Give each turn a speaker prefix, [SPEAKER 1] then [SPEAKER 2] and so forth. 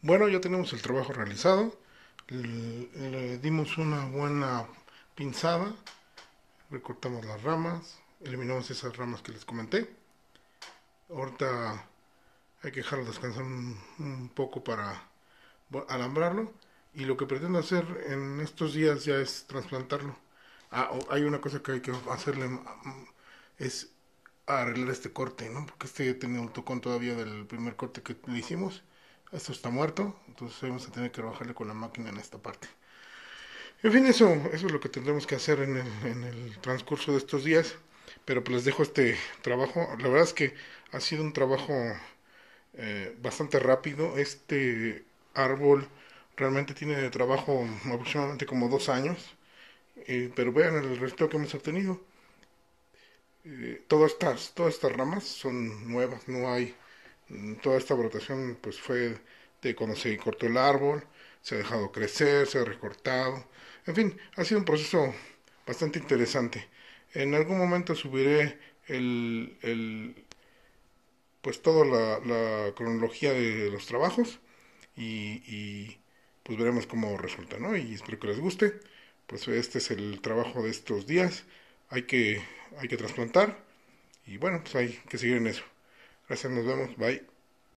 [SPEAKER 1] Bueno, ya tenemos el trabajo realizado. Le dimos una buena pinzada, recortamos las ramas, eliminamos esas ramas que les comenté. Ahorita hay que dejarlo descansar un poco para alambrarlo. Y lo que pretendo hacer en estos días ya es trasplantarlo. Hay una cosa que hay que hacerle, es arreglar este corte, ¿no? Porque este tenía un tocón todavía del primer corte que le hicimos. Esto está muerto, entonces vamos a tener que trabajarle con la máquina en esta parte. En fin, eso es lo que tendremos que hacer en el transcurso de estos días. Pero pues les dejo este trabajo. La verdad es que ha sido un trabajo bastante rápido. Este árbol realmente tiene de trabajo aproximadamente como 2 años. Pero vean el resultado que hemos obtenido. Todas estas ramas son nuevas, no hay. Toda esta brotación pues fue de cuando se cortó el árbol, se ha dejado crecer, se ha recortado. En fin, ha sido un proceso bastante interesante. En algún momento subiré pues toda la cronología de los trabajos y pues veremos cómo resulta, ¿no? Y espero que les guste. Pues este es el trabajo de estos días. Hay que, hay que trasplantar y bueno, pues hay que seguir en eso. Gracias, nos vemos, bye.